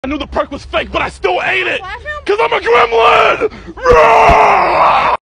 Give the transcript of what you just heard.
I knew the perk was fake, but I still ate it! Cause I'm a gremlin!